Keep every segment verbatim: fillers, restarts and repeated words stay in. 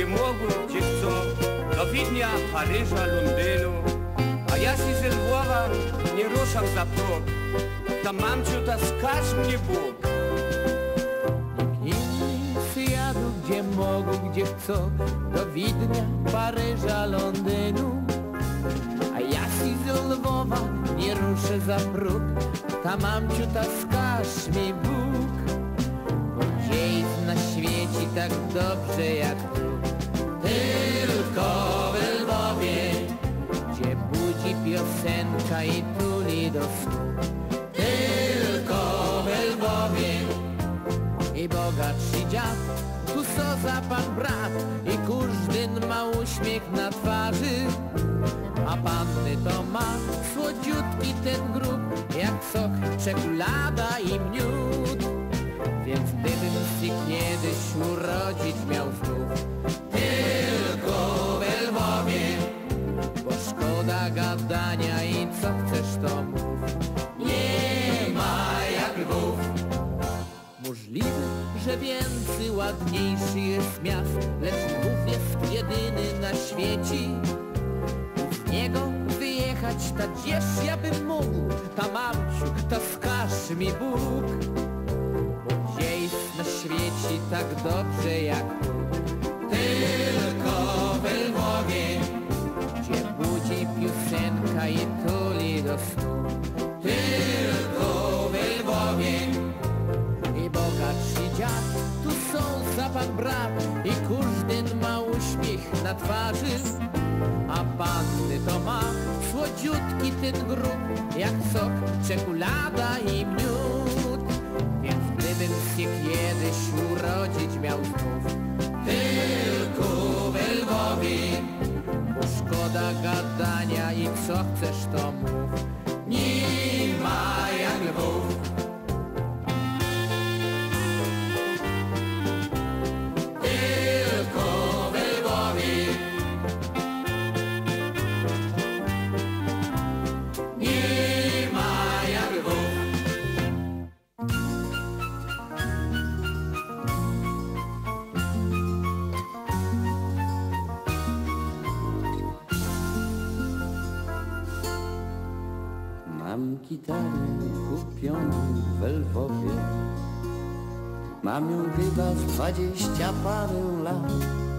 mogą, gdzie chcą, do Widnia, Paryża, Londynu. A ja si ze Lwowa nie ruszam za próg. Tam mamciu, ta skaż mnie Bóg. Inni przyjadą, gdzie mogą, gdzie chcą, do Widnia, Paryża, Londynu. A ja si z Lwowa nie ruszę za próg. Ta mamciu, ta skaż mi Bóg. Bo gdzie jest na świecie tak dobrze jak tu? Tylko w Lwowie, gdzie budzi piosenka i tuli do snu. Tylko w Lwowie i bogatszy dziad, tu co za pan brat i każdy ma uśmiech na twarzy. A panny to ma słodziutki ten grób, jak sok, czekolada i miód. Więc gdybym się kiedyś urodzić miał znów, tylko w Lwowie, bo szkoda gadania i co chcesz to mów. Nie ma jak Lwów. Możliwe, że więcej ładniejszy jest miast, lecz Lwów jest jedyny na świecie. Z niego wyjechać ta gdzież ja bym mógł, ta mamciu, ta skaż mi Bóg. Bo gdzie jest na świecie tak dobrze jak tu? Tylko w Lwowie, gdzie budzi piosenka i tuli do snu. Tylko w Lwowie i bogatszy dziad, tu są za pan brat i każdy ma uśmiech na twarzy. A panny to ma słodziutki ten grób, jak sok, czekolada i miód. Więc gdybym się kiedyś urodzić miał znów, tylko w Lwowie, bo szkoda gadania i co chcesz to mów. Nie ma jak Lwów. Mam gitarę kupioną w Lwowie, mam ją chyba z dwadzieścia parę lat.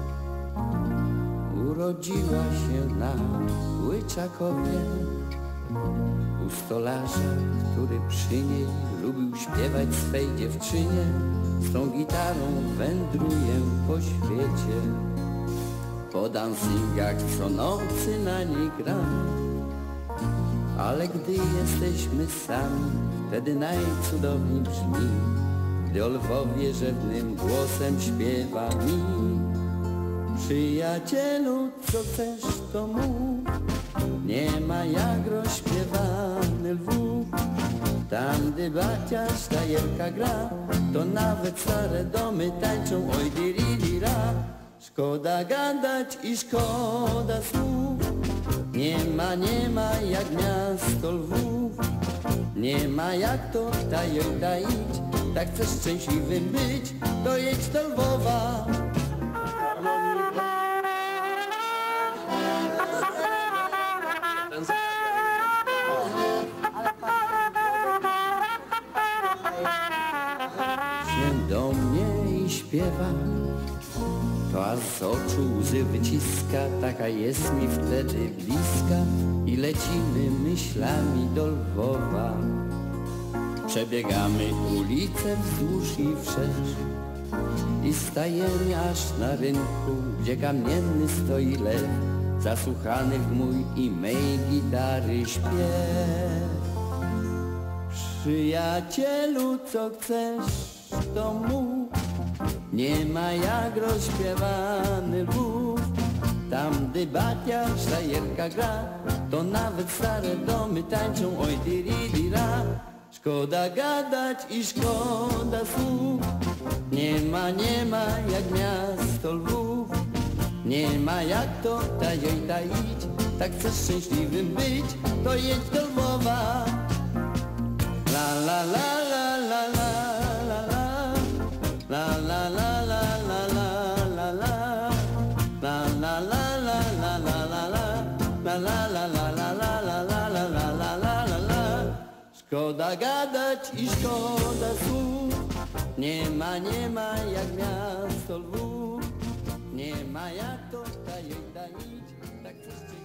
Urodziła się na Łyczakowie, u stolarza, który przy niej lubił śpiewać swej dziewczynie. Z tą gitarą wędruję po świecie, po dancingach co nocy na niej gram. Ale gdy jesteśmy sami, wtedy najcudowniej brzmi, gdy o Lwowie rzewnym głosem śpiewa mi. Przyjacielu, co chcesz to mów, nie ma jak rozśpiewany Lwów. Tam gdy babcia sztajerka gra, to nawet stare domy tańczą oj diridira. Szkoda gadać i szkoda słów, nie ma, nie ma jak miasto Lwów. Nie ma jak to tajota idź, tak chcesz szczęśliwym być, to jedź do Lwowa. Się do mnie i śpiewa, to aż z oczu łzy wyciska, taka jest mi wtedy bliska. I lecimy myślami do Lwowa. Przebiegamy ulicę wzdłuż i wszerz i stajemy aż na rynku, gdzie kamienny stoi lew, zasłuchany w mój i mej gitary śpiew. Przyjacielu, co chcesz to mów, nie ma jak rozśpiewany Lwów. Tam gdy batia sztajerka gra, to nawet stare domy tańczą oj diridira. Szkoda gadać i szkoda słów, nie ma, nie ma jak miasto Lwów. Nie ma jak to tajota idź, tak chcesz szczęśliwym być, to jedź do Lwowa. La la la la la la la la la la la la la la la la Szkoda gadać i szkoda słów, nie ma, nie ma jak miasto Lwów, nie ma jak to tajemna nić, tak coś ciekawe.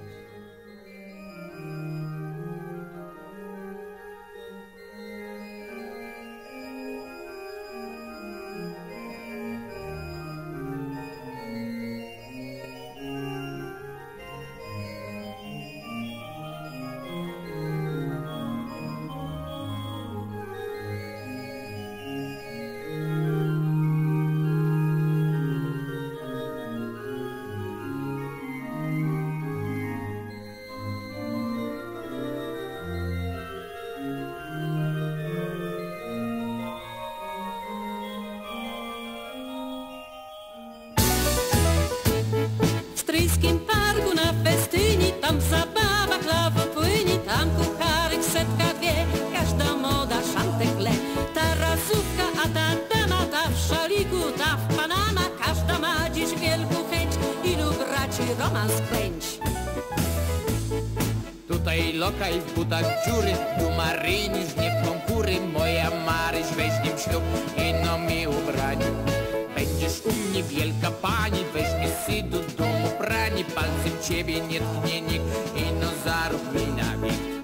Tam zabawa klawo płynie, tam kucharek setka dwie, każda moda szantek le. Ta razówka, a ta dama, ta w szaliku, ta w Panama, każda ma dziś wielką chęć, ilu braci romans kręć. Tutaj lokaj w butach dziury, tu Maryni żnie konkury, moja Maryś weźmie ślub i no mi ubrani. Będziesz u mnie wielka pani, weźmie sy do domu prani, palcem ciebie nie tknie nikt i no zarób mi na wiek.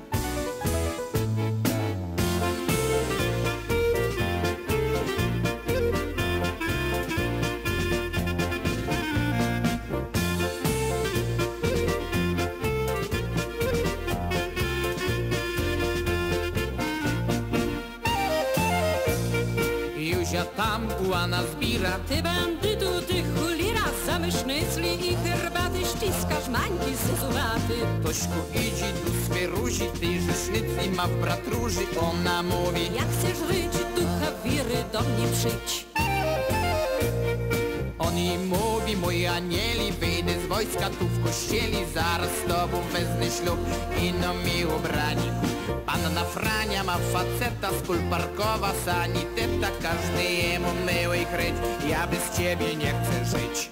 Józia tam guana zbira, ty bandytu, ty chulira, zamysznycli i herbaty ściskasz mańki zezuwaty. Tośku idzi do swej róży, tej rzesznicy ma w brat róży, ona mówi: jak chcesz żyć, ducha wiry do mnie przyjdź. On jej mówi: mój anieli, wyjdę z wojska tu w kościeli, zaraz z tobą wezmę ślub i no mi ubrani. Panna Frania ma faceta, skulparkowa saniteta, każdy jemu myły i kryć, ja bez ciebie nie chcę żyć.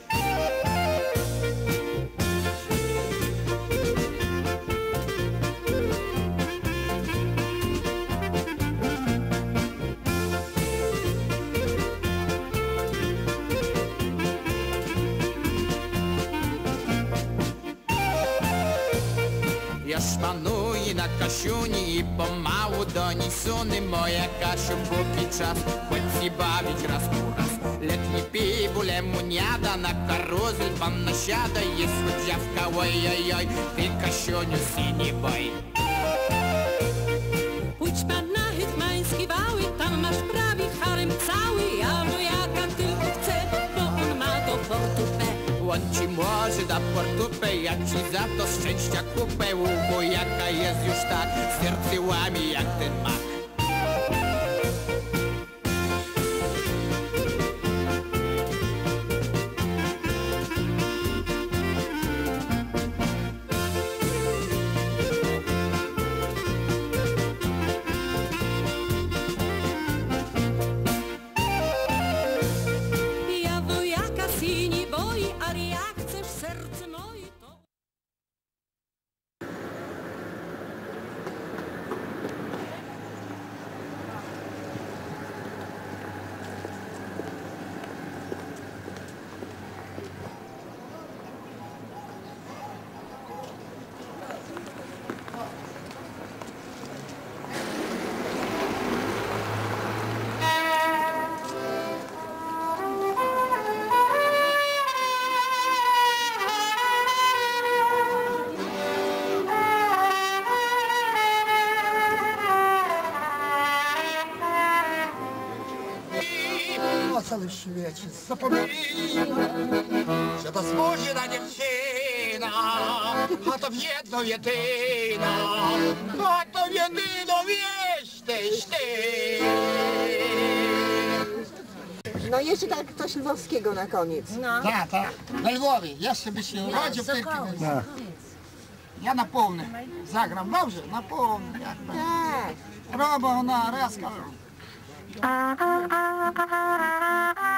Ja szpanuję na Kasiuni i pomału do niej suny. Moja Kasiu, póki czas, chodź się bawić raz po raz. Letnie piwo, lemoniada, na karuzel panna siada, jest chodziawka, oj, oj, oj, ty Kasiuniu się nie boj. Pójdź pan na hetmański wały, tam masz prawie harem cały, ja wojaka tylko chcę, bo on ma do portu P. On ci może da portupę, ja ci za to szczęścia kupę. U wojaka jest już tak, serce łamie jak ten mak. Ja wojaka si nie boi, ale jak chcesz serce moje, to... Na całym świecie zapomnieli, że to zmudzina dziewczyna, a to jedno jedyna, a to jedyną jesteś ty. No jeszcze tak coś lwowskiego na koniec. No. Tak, tak. Na Lwowie. Jeszcze by się urodził piękny. No. Ja na pełny zagram. Dobrze, na pełny. Tak. Robo na raz.